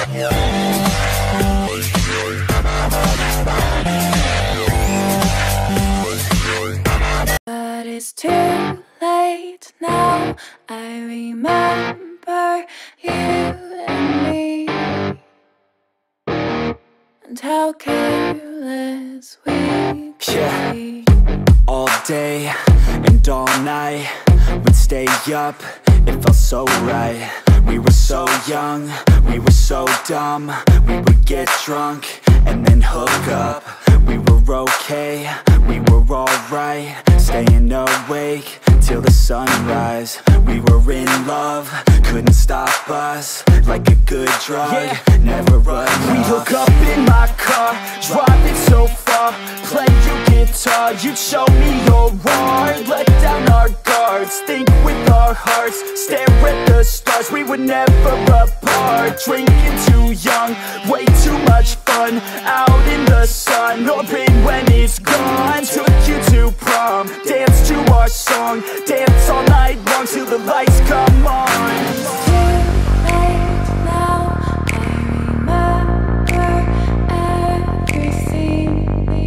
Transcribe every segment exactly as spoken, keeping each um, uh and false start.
But it's too late now. I remember you and me, and how careless we could Yeah. be. All day and all night, we'd stay up, it felt so right. We were so young, we were so dumb. We would get drunk and then hook up. We were okay, we were alright, staying awake till the sunrise. We were in love, couldn't stop us, like a good drug, yeah. Never enough. We hook up in my car, driving so far, play you guitar, you'd show me your art, let down our guards, think with our hearts, stare at the stars. We were never apart, drinking too young, way too much fun, out in the sun, hoping when it's gone. Took you to prom, dance to our song, dance all night long till the lights come on. It's too late now. I remember everything,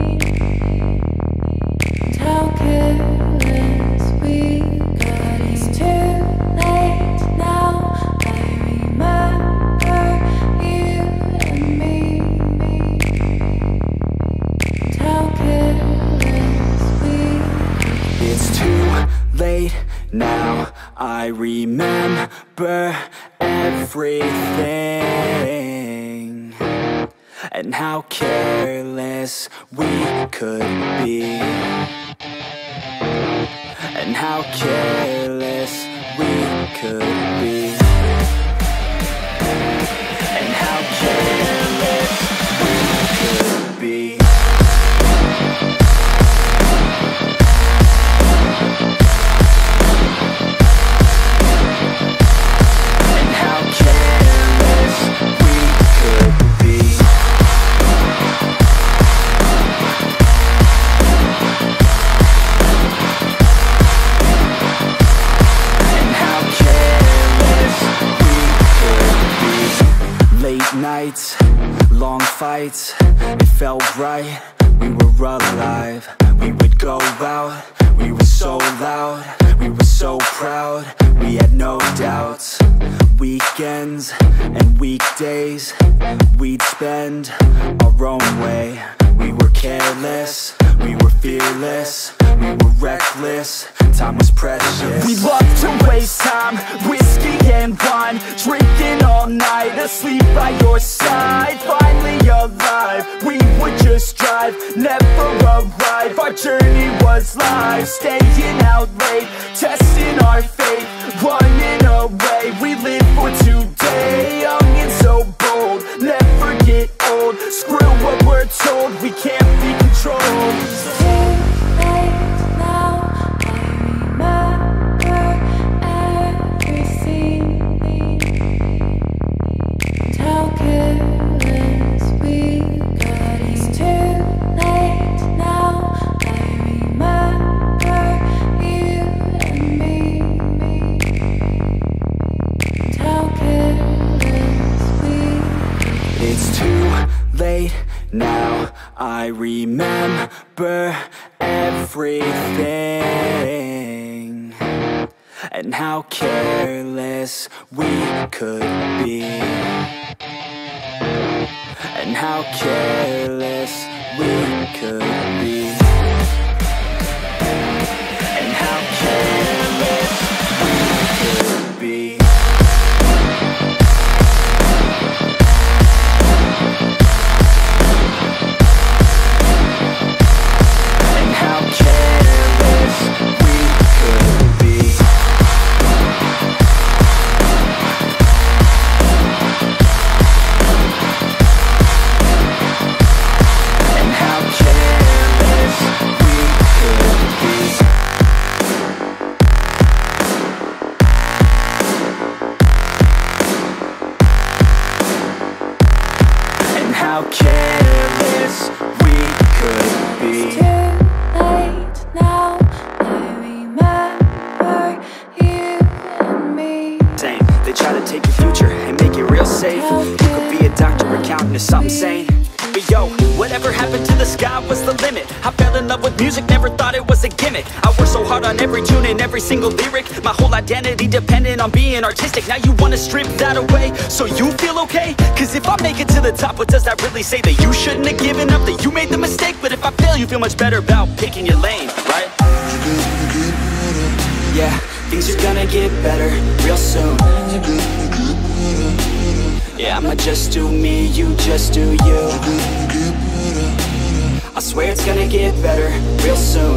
and how careless we got. It's too late now. I remember you and me, and how careless we got. It's too late now, I remember everything, and how careless we could be, and how careless we could be, and how careless we could be. Nights, long fights, it felt right, we were alive. We would go out, we were so loud, we were so proud, we had no doubts. Weekends and weekdays, we'd spend our own way. We were careless, we were fearless, we were reckless, time was precious. We loved to waste time, whiskey and wine, drinking all night, asleep by your side. Finally alive, we would just drive, never arrive. Our journey was live, staying out late, testing our fate, running away. We live for today, young and so bold, never get old. Screw what we're told, we can't be controlled. It's too late now. I remember everything, and how careless we got. It's too late now. I remember you and me, and how careless we got. It's too late now, I remember everything, and how careless we could be, and how careless we could be, and how careless we could be. How careless we could be. It's too late now. I remember you and me. Same, they try to take your future and make it real simple. safe. You could be a doctor, accountant, or something sane. But yo, whatever happened to the sky was the limit. I fell in love with music, never thought it was a gimmick. I worked so hard on every tune and every single lyric. My whole identity depended on being artistic. Now you wanna strip that away so you feel okay? Cause if I make it to the top, what does that really say? That you shouldn't have given up, that you made the mistake? But if I fail, you feel much better about picking your lane, right? Yeah, things are gonna get better real soon. Yeah, I'ma just do me, you just do you. I swear it's gonna get better real soon.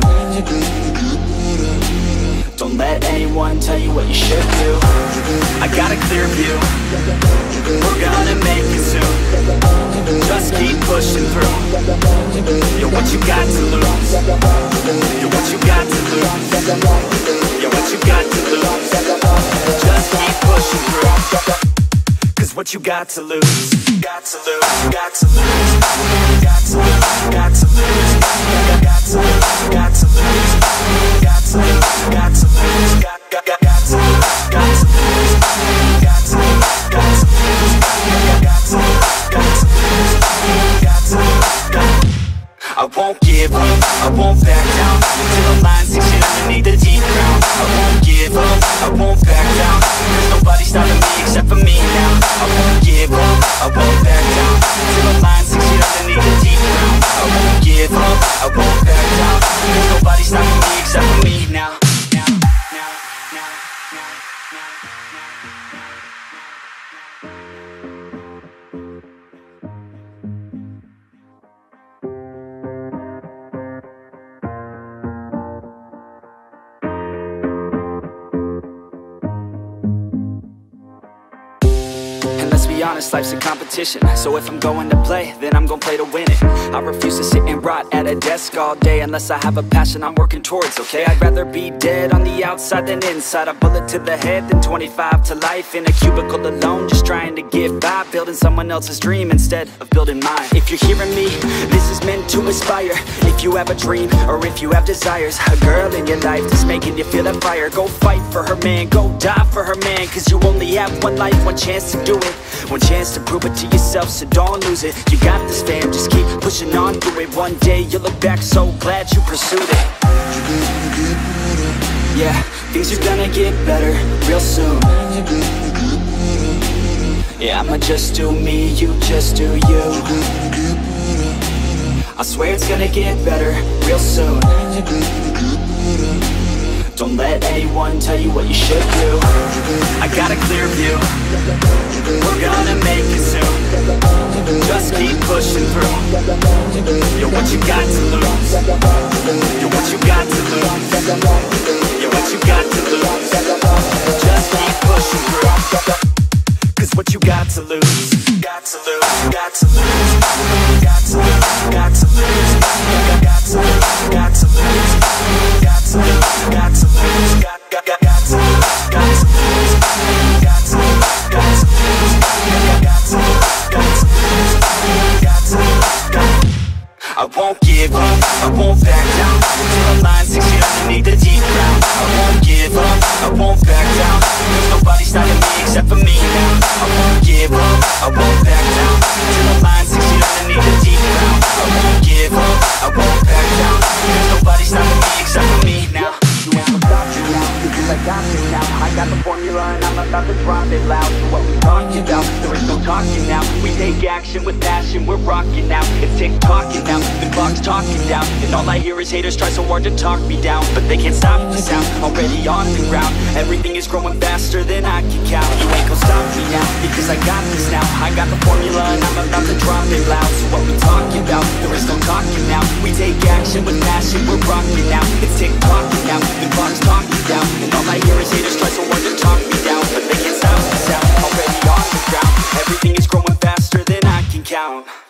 Don't let anyone tell you what you should do. I got a clear view, we're gonna make it soon. Just keep pushing through. You're what you got to lose. You're what you got to lose. You're what you got to lose. Just keep pushing through. What you got to lose, got to lose, got to lose, got to lose, got to lose, got to lose, got to lose, got to lose, got to lose, got got got got to lose, got to lose, got to lose, got to lose, got to lose, got to lose, got to lose. I won't give up, I won't back down until the line sinks in underneath the deep ground. I won't give up, I won't back down. There's nobody stopping me except for me now. I won't give up, I won't back down until the line sinks in underneath the deep ground. I won't give up, I won't back down. There's nobody stopping me except for me now. Now, now, now, now, be honest, life's a competition. So if I'm going to play, then I'm gonna play to win it. I refuse to sit and rot at a desk all day unless I have a passion I'm working towards, okay? I'd rather be dead on the outside than inside. A bullet to the head than twenty-five to life in a cubicle alone, just trying to get by, building someone else's dream instead of building mine. If you're hearing me, this is meant to inspire. If you have a dream, or if you have desires, a girl in your life that's making you feel that fire, go fight for her man, go die for her man. Cause you only have one life, one chance to do it, one chance to prove it to yourself, so don't lose it. You got this, fam, just keep pushing on through it. One day you'll look back so glad you pursued it. Yeah, things are gonna get better real soon. Yeah, I'ma just do me, you just do you. I swear it's gonna get better real soon. Don't let anyone tell you what you should do. I got a clear view, we're gonna make it soon. Just keep pushing through. You're what you got to lose. You're what you got to lose. You're what you got to lose. Just keep pushing through. Cause what you got to lose, got to lose, got to lose, got to lose, got to lose, got to lose, got to lose, got to lose, got to lose, got got got got to lose, got to lose, got to lose, got to lose, got to lose, got to lose, got to lose, got. I won't give up, I won't back down until the line sinks in underneath the deep ground. I won't give up, I won't back down. There's nobody stopping me except for me now. I won't give up, I won't back down until the line sinks in underneath the deep ground. I won't give up, I won't back down. There's nobody stopping me except for me now. You ain't gonna stop me now, because I got this now. I got the formula and I'm about to drop it loud. So what we talking about? There is no talking now. We take action with passion, we're rocking now. It's tick-tocking now, the clock's talking down. And all I hear is haters try so hard to talk me down, but they can't stop the sound, already on the ground. Everything is growing faster than I can count. You ain't gonna stop me now, because I got this now. I got the formula and I'm about to drop it loud. So what we talking about? There is no talking now. We take action with passion, we're rocking now. It's tick-tocking now, the clock's talking down. And all I hear is haters try so hard to talk me down, but they can't stop the sound, already on the ground. Everything is growing faster than I can count.